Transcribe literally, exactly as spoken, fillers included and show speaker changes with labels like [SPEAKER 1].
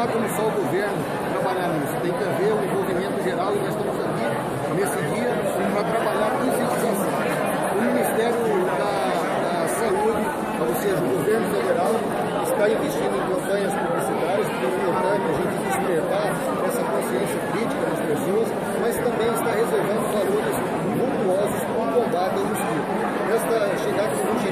[SPEAKER 1] como só o governo trabalhar nisso, tem que haver um envolvimento geral e nós estamos aqui nesse dia para trabalhar conscientização. O Ministério da, da Saúde, ou seja, o governo federal, está investindo em campanhas publicitárias, porque é importante a gente despertar essa consciência crítica das pessoas, mas também está reservando valores vultuosos para o combate ao mosquito. Esta chegada do